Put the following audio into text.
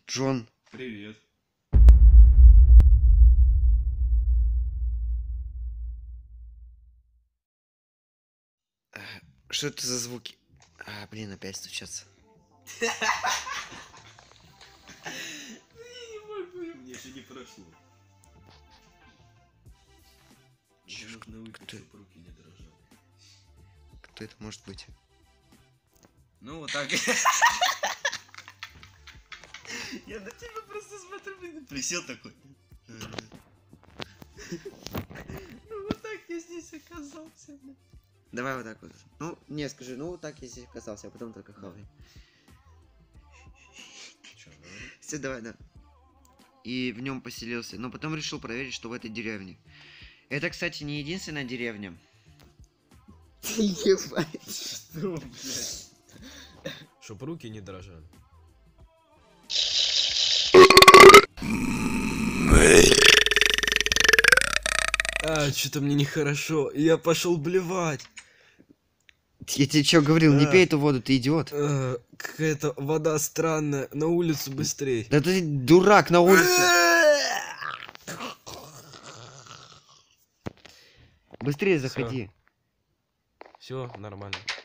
Джон. Привет. Что это за звуки? Блин, опять стучаться. Я не могу, мне еще не прошло. Мне нужно выпить, Кто? чтобы руки не дрожали. Кто это может быть? Ну вот так. Я на тебя просто смотрю, блин, присел такой. Ну вот так я здесь оказался. Давай вот так вот. Ну, не, скажи, ну вот так я здесь оказался, а потом только хавай. Чё, говори? Все, давай, да. И в нем поселился. Но потом решил проверить, что в этой деревне. Это, кстати, не единственная деревня. Ебать. Что, блядь? Чтоб руки не дрожали. Что-то мне нехорошо. Я пошел блевать. Я тебе что говорил, не пей эту воду, ты идиот. Какая-то вода странная. На улицу быстрей. Да ты дурак на улице. Быстрее заходи. Все нормально.